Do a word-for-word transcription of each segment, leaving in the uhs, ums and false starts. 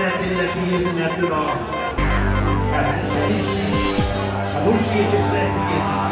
Szeretnének kiírni a Kárpása is, a Nussi is, és Leszkét is.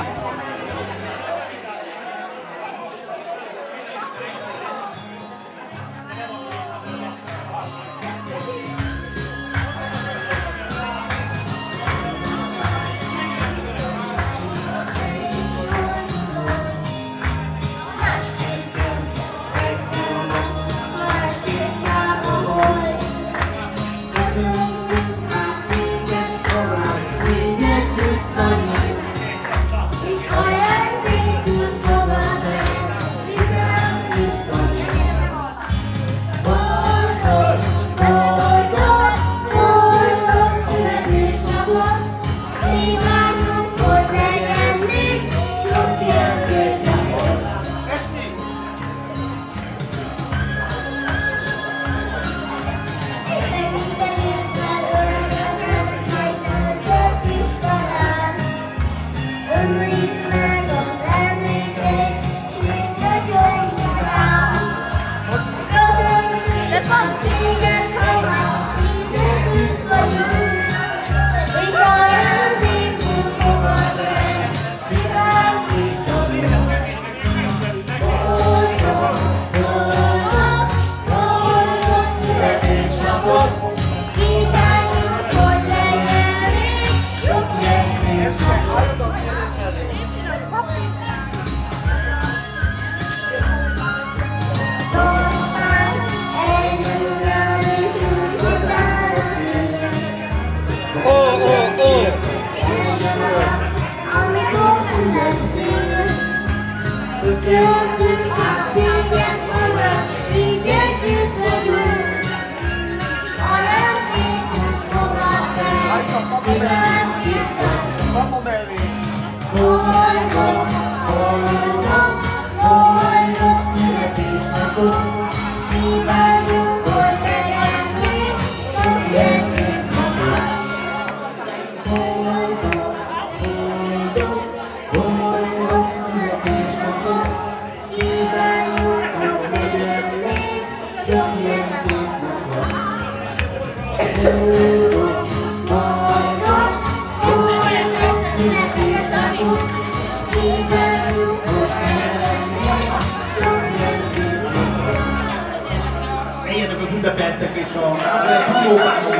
Éljenek az ünnepeltek és a próbálunk.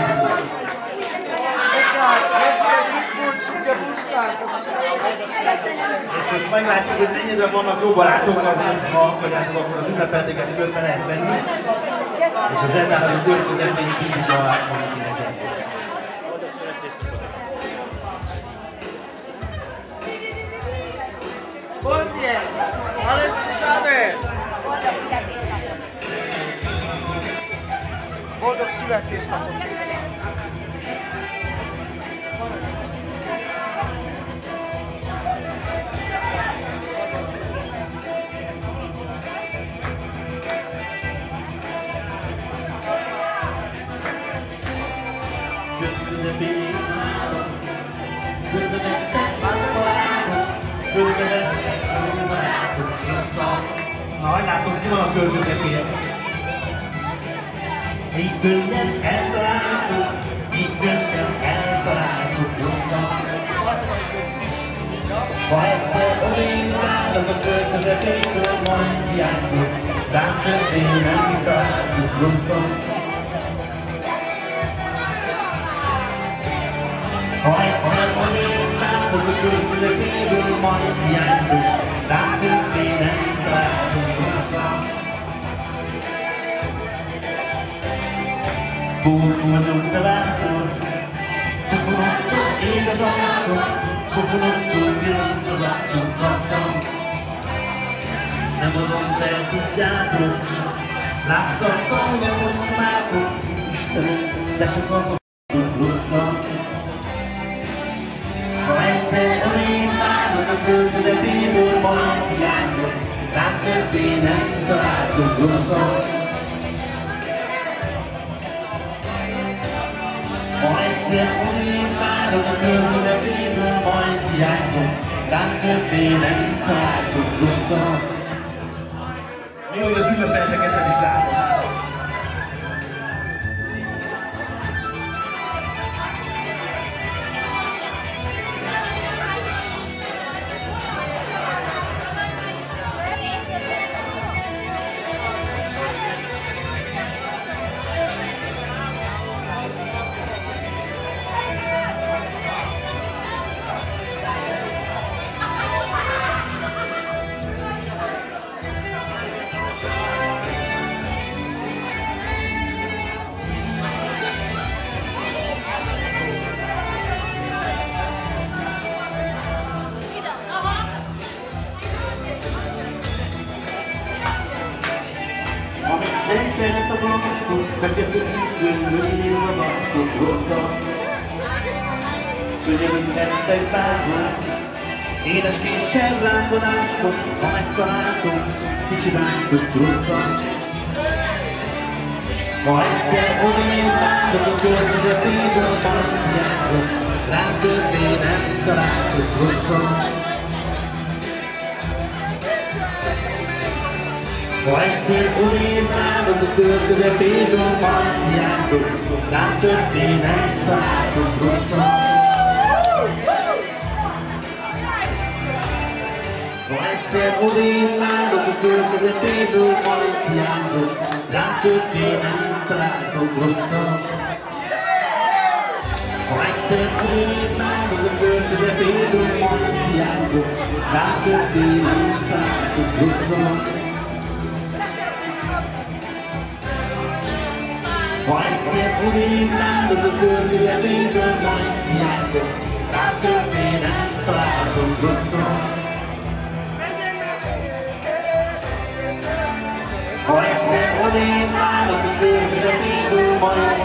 És most meglátjuk, hogy ennyire vannak jó barátok, azért, ha hagyjátok, akkor az ünnepelteket körbe lehet venni. És az Eddának a körközetmény című dalát fogjuk énekelni. Mondje! Alles zusammen! Boldog születésnapot! Na, hogy látom, ki van a kör közepén. Így könnyen eltaláltuk, így könnyen eltaláltuk vissza. Ha egyszer odébb állok a kör közepétől, majd játszok, rám többé nem találtuk vissza. Ha egyszer odébb állok a kör közepétől, majd játszok, rám többé nem találtuk vissza. Búcs vagyok, de vártól, pofonottól ég az arcom, pofonottól piros az arcom kaptam. Nem adom, te tudjátok, láttam tallamos csomákot, Istenem, de se kapok vissza. Ha egyszer odébb állok a kör közepéből, majd játszok, rám többé nem találtok vissza. Ha egyszer odébb állok a kör közepéből, majd játszok, rám többé nem találtok vissza. Mi, hogy az ünnepelteket nem is látom. pillanatok rosszak. Könyörünk nektek bármár, édes késsel rákodáztok, ha megtaláltok, kicsi vágytok rosszak. Ha egyszer odébb látok a környezetéből, majd hiányzok, rám többé nem találtok rosszat. Ha egyszer odébb látok a kör közepéből, majd hiányzok, rám többé nem találtok rosszat. Ha egyszer odébb látok a kör közepéből, majd hiányzok, rám többé nem találtok rosszat. Ha egyszer odébb látok a kör közepéből, majd hiányzok, rám többé nem találtok rosszat. Ha egyszer odébb látok a kör közepéből, majd hiányzok, rám többé nem találtok rosszat. Ha egyszer odébb látok a kör közepéből, majd